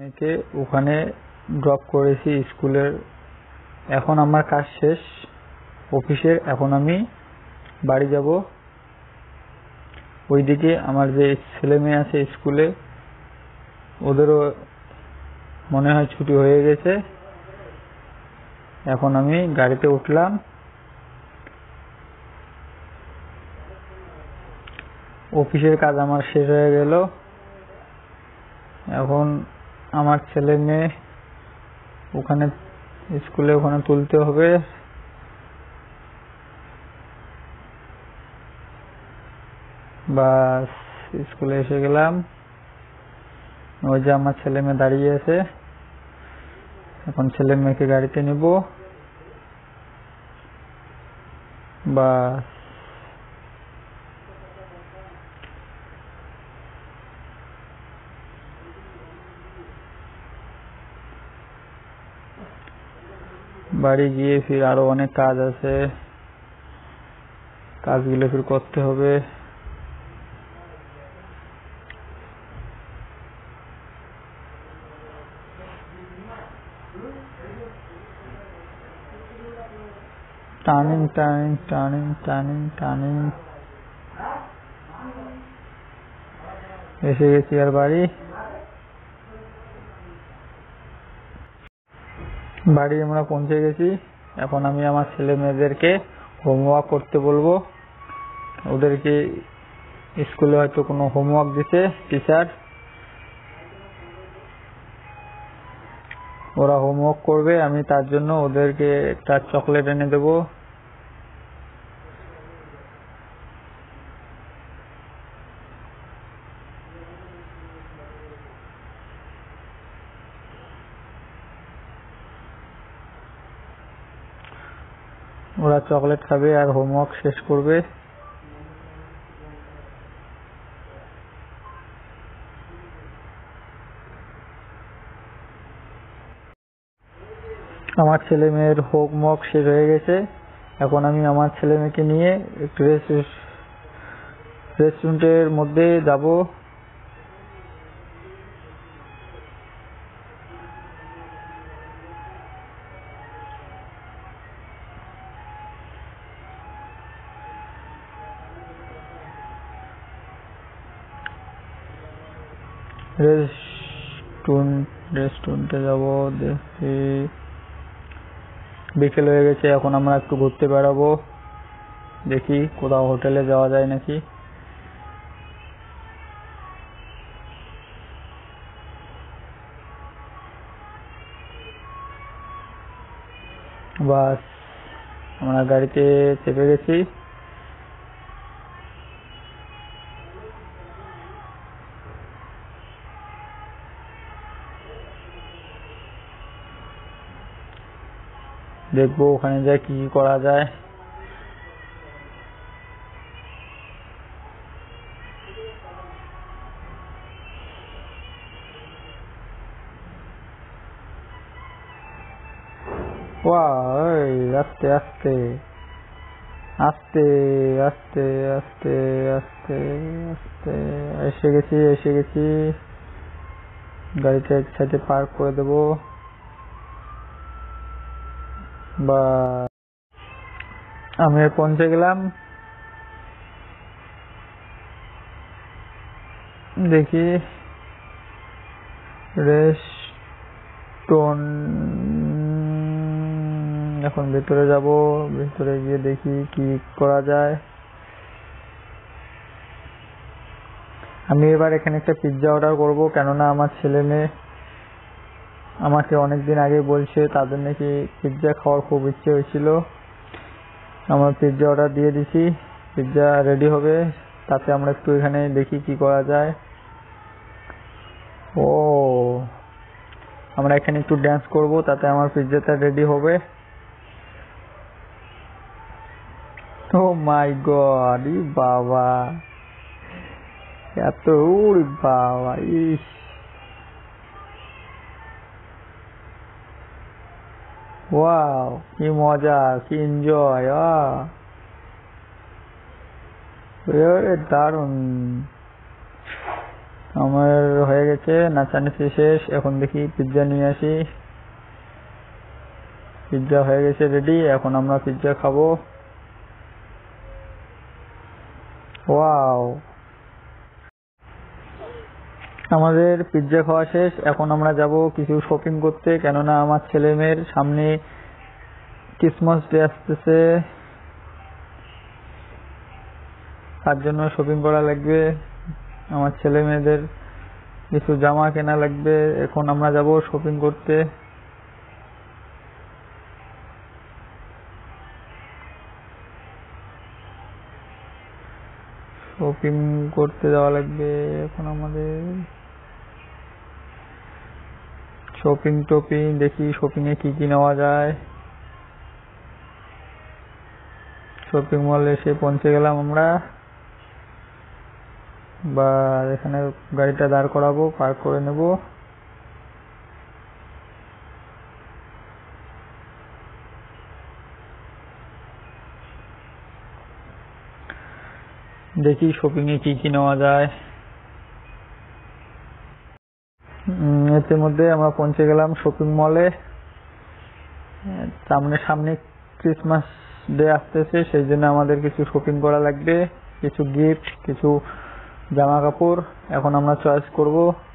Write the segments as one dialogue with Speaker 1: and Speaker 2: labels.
Speaker 1: মেয়েকে ওখানে ড্রপ করেছি স্কুলের। এখন আমার কাজ শেষ অফিসের, এখন আমি বাড়ি যাব। ওইদিকে আমার যে ছেলে মেয়ে আছে স্কুলে, ওদেরও মনে হয় ছুটি হয়ে গেছে। এখন আমি গাড়িতে উঠলাম। অফিসের কাজ আমার শেষ হয়ে গেল। এখন আমার ছেলে মেয়ে ওখানে স্কুলে ওখানে তুলতে হবে। বাস, স্কুলে এসে গেলাম। ওই যে আমার ছেলে মেয়ে দাঁড়িয়ে আছে, এখন ছেলে মেয়েকে গাড়িতে নিব। বাস, বাড়ি গিয়ে ফির আরো অনেক কাজ আছে, কাজগুলো ফির করতে হবে। Turning turning turning turning turning এসে গেছি আর বাড়ি আমরা পৌঁছে গেছি। এখন আমি আমার ছেলে মেয়েদেরকে হোমওয়ার্ক করতে বলবো। ওদেরকে স্কুলে হয়তো কোনো হোমওয়ার্ক দিতে টিচার, ওরা হোমওয়ার্ক করবে। আমি তার জন্য ওদেরকে একটা চকলেট এনে দেবো। ওরা চকলেট খাবে আর হোমওয়ার্ক শেষ করবে। আমার ছেলে মেয়ের হোমওয়ার্ক শেষ হয়ে গেছে। এখন আমি আমার ছেলে মেয়েকে নিয়ে একটু রেস্টুরেন্টের মধ্যে যাব। রেস্টুরেন্টে যাব। দেখি বিকেল হয়ে গেছে, এখন আমরা একটু ঘুরতে বেড়াবো। দেখি কোথাও হোটেলে যাওয়া যায় নাকি। বাস, আমরা গাড়িতে চেপে গেছি। দেখবো ওখানে যাই কি করা যায়। আস্তে আস্তে আস্তে আস্তে আস্তে আস্তে আস্তে এসে গেছি। গাড়িটা এক সাইডে পার্ক করে দেবো। বা আমি পৌঁছে গেলাম। দেখি এখন ভেতরে যাব। ভেতরে গিয়ে দেখি কি করা যায়। আমি এবার এখানে একটা পিৎজা অর্ডার করব, কেননা আমার ছেলে মেয়ে আমাকে অনেকদিন আগে বলছে তাদের নাকি পিৎজা খাওয়ার খুব ইচ্ছে হয়েছিল। আমার পিৎজা অর্ডার দিয়ে দিছি, পিৎজা রেডি হবে। তাতে আমরা একটু এখানে দেখি কি করা যায়। আমরা এখানে একটু ড্যান্স করব, তাতে আমার পিৎজাটা রেডি হবে। ও মাই গড, বাবা এত বাবা, ইস ওয়াও, কি মজা, কি এনজয়, দারুন। আমার হয়ে গেছে নাচানাচি শেষ, এখন দেখি পিৎজা নিয়ে আসি। পিৎজা হয়ে গেছে রেডি, এখন আমরা পিৎজা খাবো। ওয়াও, আমাদের পিৎজা খাওয়া শেষ। এখন আমরা যাব কিছু শপিং করতে, কেননা আমার ছেলে মেয়ের সামনে ক্রিসমাস ডে আসতেছে, তার জন্য শপিং করা লাগবে। আমার ছেলে মেয়েদের কিছু জামা কেনা লাগবে। এখন আমরা যাব শপিং করতে। শপিং করতে যাওয়া লাগবে এখন আমাদের। শপিং টপিং দেখি, শপিং এ কি কি নেওয়া যায়। শপিং মল এসে পৌঁছে গেলাম আমরা। বা এখানে গাড়িটা দাঁড় করাবো, পার্ক করে নেব। দেখি শপিং এ কি কি নেওয়া যায়। এর মধ্যে আমরা পৌঁছে গেলাম শপিং মলে। সামনে ক্রিসমাস ডে আসতেছে, সেই জন্য আমাদের কিছু শপিং করা লাগবে, কিছু গিফট, কিছু জামা কাপড়। এখন আমরা চয়েস করব,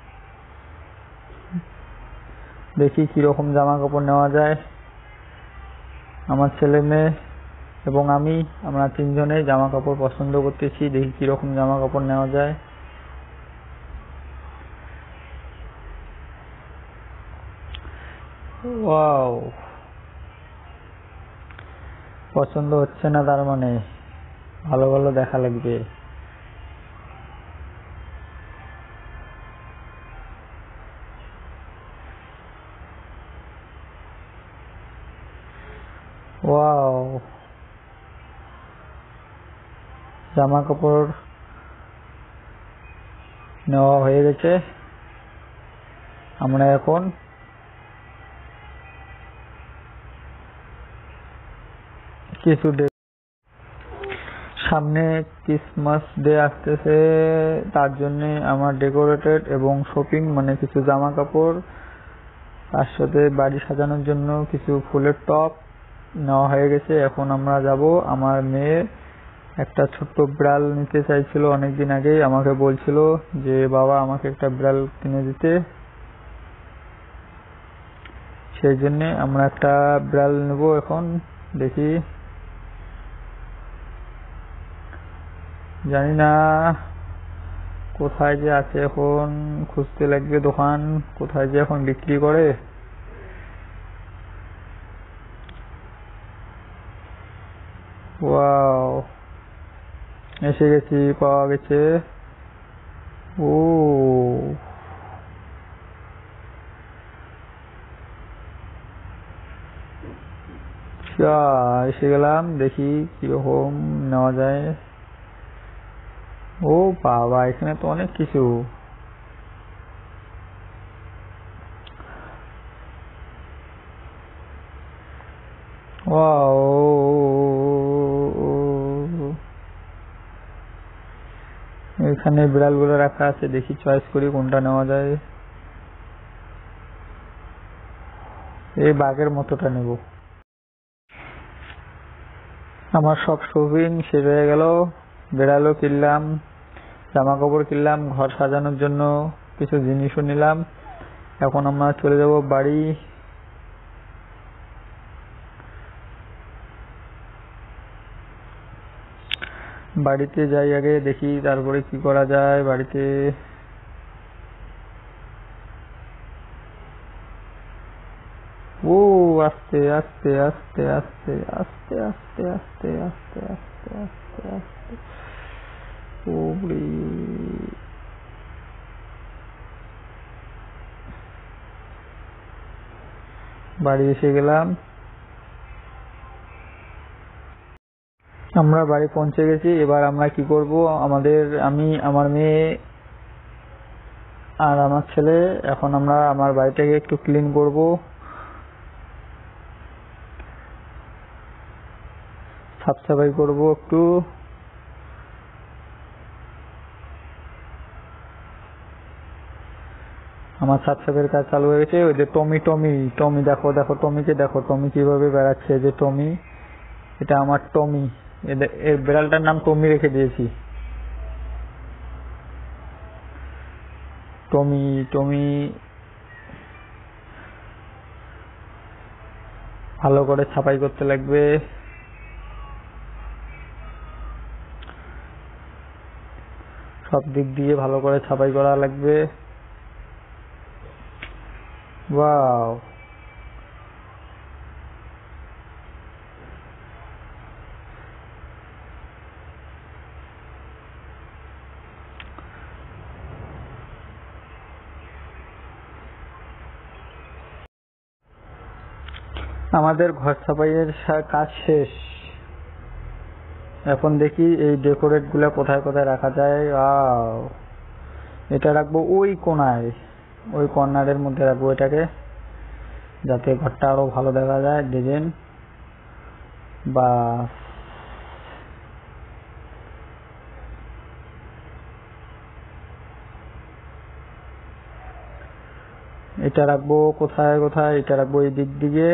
Speaker 1: দেখি কিরকম জামা কাপড় নেওয়া যায়। আমার ছেলে মেয়ে এবং আমরা তিনজনেই জামা কাপড় পছন্দ করতেছি, দেখি কিরকম জামা কাপড় নেওয়া যায়। ওয়াও, পছন্দ হচ্ছে না, তার মানে ভালো ভালো দেখা লাগবে। ওয়াও, জামা কাপড় নেওয়া হয়ে গেছে। আমরা এখন কিছু সামনে ক্রিসমাস ডে আসতেছে, তার জন্য আমার ডেকোরেটেড এবং শপিং মানে কিছু জামা কাপড়, তার সাথে বাড়ি সাজানোর জন্য কিছু ফুলের টপ নেওয়া হয়ে গেছে। এখন আমরা যাব। আমার মেয়ে একটা ছোট্ট বিড়াল নিতে চাইছিল অনেকদিন আগেই, আমাকে বলছিল যে বাবা আমাকে একটা বিড়াল কিনে দিতে, সেই জন্য আমরা একটা বিড়াল নেব। এখন দেখি, জানি না কোথায় যে আছে, এখন খুঁজতে লাগবে দোকান, কোথায় যে এখন বিক্রি করে। ওয়াও, এসে গেছি, পাওয়া গেছে। ও এসে গেলাম, দেখি কিরকম নেওয়া যায়। ও বাবা, এখানে তো অনেক কিছু। ওয়াও, এখানে বিড়ালগুলো রাখা আছে, দেখি চয়েস করি কোনটা নেওয়া যায়। এই বাঘের মতোটা নেব। আমার সব শপিং শেষ হয়ে গেল। বিড়ালও কিনলাম, জামা কাপড় কিনলাম, ঘর সাজানোর জন্য কিছু জিনিসও নিলাম। এখন আমরা চলে যাব বাড়ি। বাড়িতে যাই আগে, দেখি তারপরে কি করা যায় বাড়িতে। ও আস্তে আস্তে আস্তে আস্তে আস্তে আস্তে আস্তে আস্তে আস্তে আস্তে আস্তে বাড়ি এসে গেলাম। আমরা বাড়ি পৌঁছে গেছি। এবার আমরা কি করব, আমার মেয়ে আর আমার ছেলে, এখন আমরা আমার বাড়িটাকে একটু ক্লিন করব, সাফ সাফাই করব একটু। আমার সাবস্ক্রাইবের কাজ চালু হয়ে গেছে। ওই যে টমি টমি টমি, দেখো দেখো টমিকে দেখো, টমি কিভাবে বেড়াচ্ছে। যে টমি, এটা আমার টমি, এর বিড়ালটার নাম টমি রেখে দিয়েছি। টমি টমি ভালো করে ছাপাই করতে লাগবে। সব দিক দিয়ে ভালো করে ছাপাই করা লাগবে। ওয়াও, আমাদের ঘর ছাপাইয়ের কাজ শেষ। এখন দেখি এই ডেকোরেট গুলা কোথায় কোথায় রাখা যায়। এটা রাখবো ওই কোনায়, ওই কর্নারের মধ্যে রাখবো এটাকে, যাতে ঘরটা আরো ভালো দেখা যায় ডিজাইন। বা এটা রাখবো কোথায় কোথায়, এটা রাখবো এই দিক দিকে,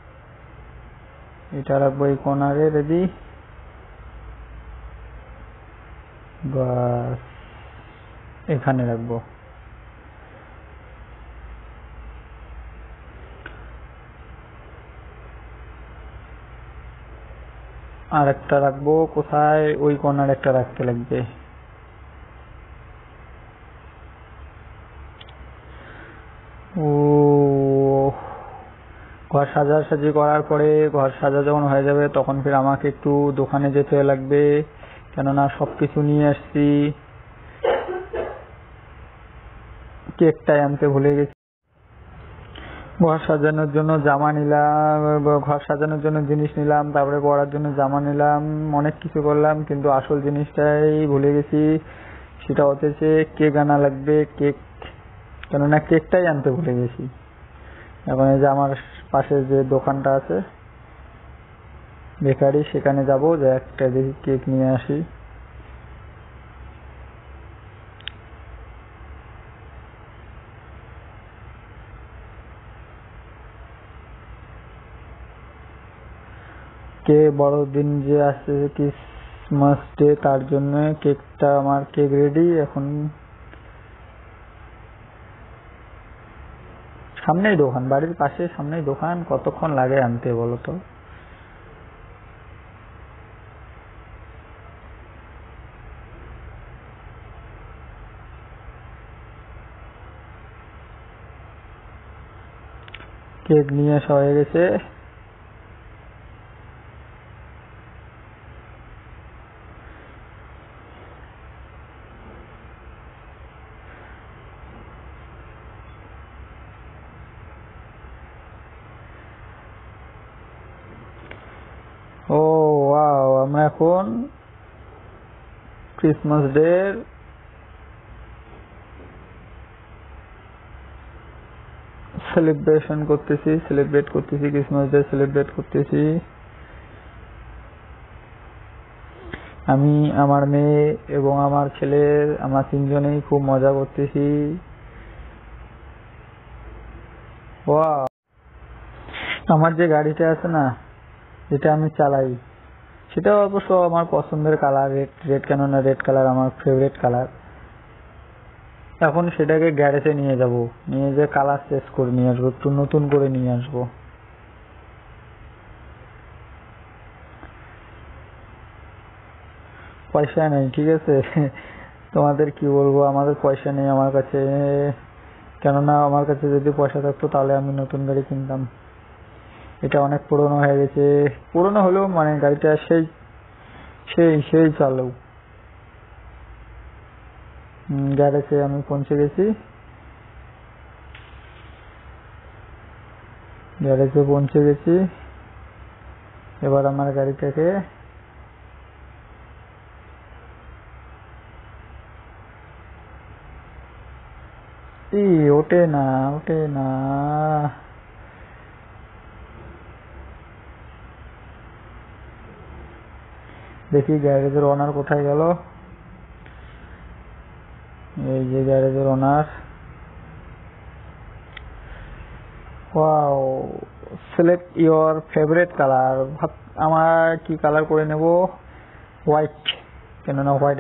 Speaker 1: এটা রাখবো এই কর্নারে। রেডি, বাস এখানে রাখবো। আর একটা রাখবো কোথায়, ওই কর্নার একটা রাখতে লাগবে। ও ঘর সাজাসাজি করার পরে, ঘর সাজা যখন হয়ে যাবে তখন ফির আমাকে একটু দোকানে যেতে লাগবে, কেননা সবকিছু নিয়ে আসছি। কেকটাই আনতে ভুলে গেছি। ঘর সাজানোর জন্য জামা নিলাম, ঘর সাজানোর জন্য জিনিস নিলাম, তারপরে পড়ার জন্য জামা নিলাম, অনেক কিছু করলাম, কিন্তু আসল জিনিসটাই ভুলে গেছি। সেটা হচ্ছে কেক আনা লাগবে। কেক, কেননা কেকটাই আনতে ভুলে গেছি। এখন এই যে আমার পাশে যে দোকানটা আছে বেকারি, সেখানে যাবো, যে একটা দেখি কেক নিয়ে আসি। কে বড়দিন যে আসছে, ক্রিসমাস ডে, তার জন্য কেকটা, আমার কেক রেডি। এখন সামনেই দোকান, বাড়ির পাশে সামনেই দোকান, কতক্ষণ লাগে আনতে বলো তো। কেক নিয়ে আসা হয়ে গেছে। ও ওয়াও, আমরা এখন ক্রিসমাস ডে সেলিব্রেট করতেছি, ক্রিসমাস ডে সেলিব্রেট করতেছি। আমি, আমার মেয়ে এবং আমার ছেলে, আমরা তিনজনেই খুব মজা করতেছি। ওয়াও, আমার যে গাড়িটা আছে না, যেটা আমি চালাই, সেটা অবশ্য আমার পছন্দের কালার রেড, কেননা রেড কালার আমার ফেভারিট কালার। এখন সেটাকে গ্যারেজে নিয়ে যাব, নিয়ে যে কালার চেঞ্জ করে নিয়ে আসবো, একটু নতুন করে নিয়ে আসবো। পয়সা নেই, ঠিক আছে। তোমাদের কি বলবো, আমাদের পয়সা নেই আমার কাছে। কেননা আমার কাছে যদি পয়সা থাকতো তাহলে আমি নতুন গাড়ি কিনতাম। এটা অনেক পুরনো হয়ে গেছে, পুরনো হলেও মানে গাড়িটা সেই সেই সেই চালু। গ্যারেজে আমি পৌঁছে গেছি, এবার আমার গাড়িটাকে ওঠে না। দেখি গ্যারেজের ওনার কোথায় গেল। এই যে গ্যারেজের owner, wow, select your favourite colour. আমার কি কালার করে নেব? হোয়াইট, কেননা হোয়াইট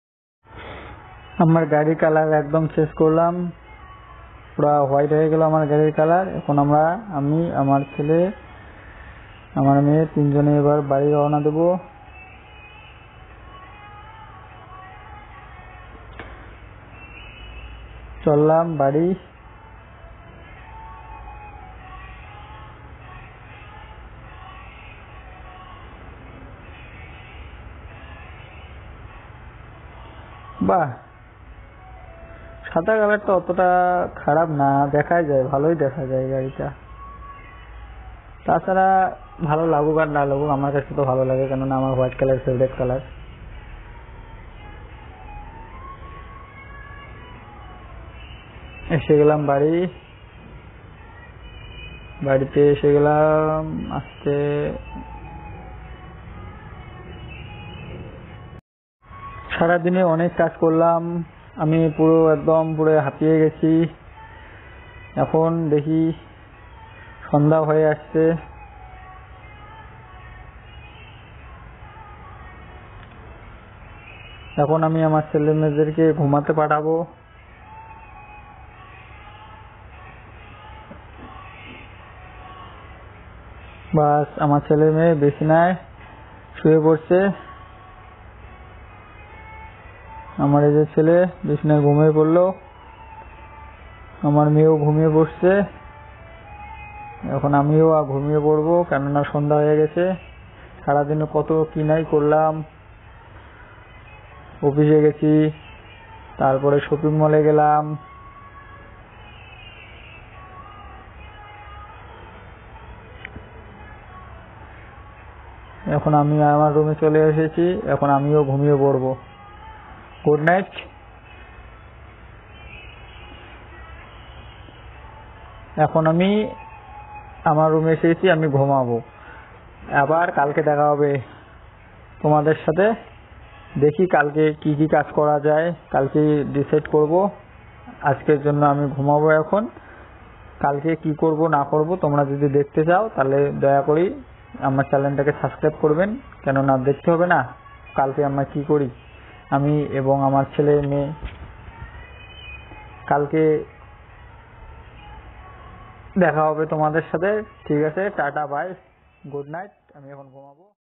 Speaker 1: আমার গাড়ির কালার একদম শেষ করলাম, পুরা হোয়াইট হয়ে গেল আমার গাড়ির কালার। এখন আমি, আমার ছেলে, আমার মেয়ে তিনজনে এবার বাড়ি রওনা দেব। চললাম বাড়ি। বাহ, সাদা কালারটা অতটা খারাপ না, দেখা যায়, ভালোই দেখা যায় গাড়িটা। তাছাড়া ভালো লাগুক আর না লাগুক, আমার কাছে তো ভালো লাগে, কেননা আমার হোয়াইট কালার ফেভারিট কালার। এসে গেলাম বাড়ি, বাড়িতে এসে গেলাম আজকে। সারাদিনে অনেক কাজ করলাম, আমি পুরো হাঁপিয়ে গেছি। এখন দেখি সন্ধ্যা হয়ে আসছে, এখন আমি আমার ছেলে মেয়েদেরকে ঘুমাতে পাঠাবো। বাস, আমার ছেলে মেয়ে বিছানায় শুয়ে পড়ছে। আমার এই যে ছেলে বিছানায় ঘুমিয়ে পড়লো, আমার মেয়েও ঘুমিয়ে পড়ছে। এখন আমিও ঘুমিয়ে পড়বো, কেননা সন্ধ্যা হয়ে গেছে। সারাদিনে কত কি নাই করলাম, অফিসে গেছি, তারপরে শপিং মলে গেলাম। এখন আমি আমার রুমে চলে এসেছি, এখন আমিও ঘুমিয়ে পড়বো। Good night. এখন আমি আমার রুমে এসেছি, আমি ঘুমাবো। আবার কালকে দেখা হবে তোমাদের সাথে। দেখি কালকে কি কি কাজ করা যায়, কালকে ডিসাইড করব। আজকের জন্য আমি ঘুমাবো এখন। কালকে কি করব না করব তোমরা যদি দেখতে চাও তাহলে দয়া করে আমার চ্যানেলটাকে সাবস্ক্রাইব করবেন, কেননা দেখতে হবে না কালকে আমরা কি করি, আমি এবং আমার ছেলে মেয়ে। কালকে দেখা হবে তোমাদের সাথে। ঠিক আছে, টাটা, বাই, গুড নাইট। আমি এখন ঘুমাবো।